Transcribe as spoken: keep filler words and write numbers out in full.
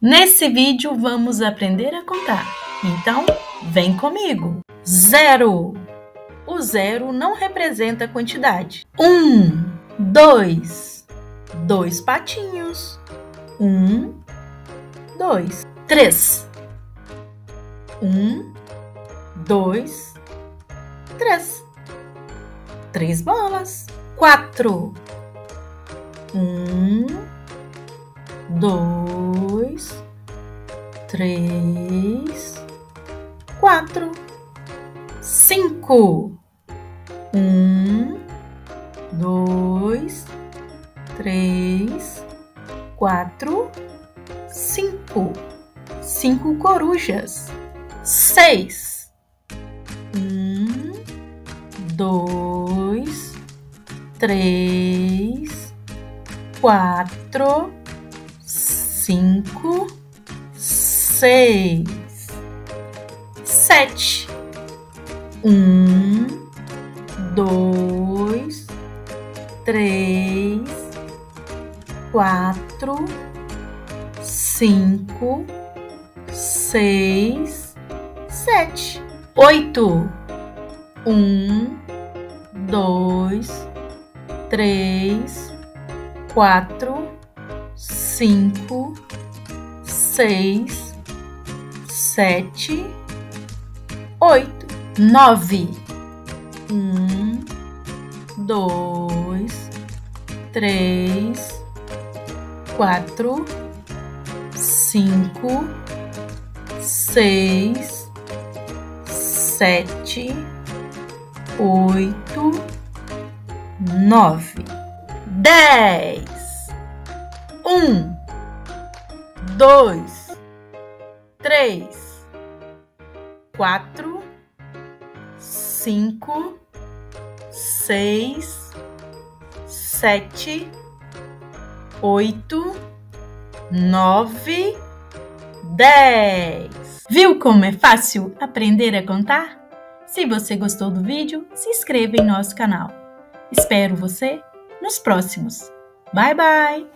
Nesse vídeo vamos aprender a contar, então vem comigo! Zero. O zero não representa quantidade. Um, dois, dois patinhos. Um, dois. Três. Um, dois, três. Três bolas. Quatro. Um, dois, três, quatro. Cinco. Um, dois, três, quatro, cinco. Cinco corujas. Seis. Um, dois, três, quatro, cinco, seis. Sete. Um, dois, três, quatro, cinco, seis, sete. Oito. Um, dois, três, quatro, cinco, seis, sete, oito. Nove. Um, dois, três, quatro, cinco, seis, sete, oito, nove. Dez. Um, dois, três, quatro, cinco, seis, sete, oito, nove, dez. Viu como é fácil aprender a contar? Se você gostou do vídeo, se inscreva em nosso canal. Espero você nos próximos. Bye, bye!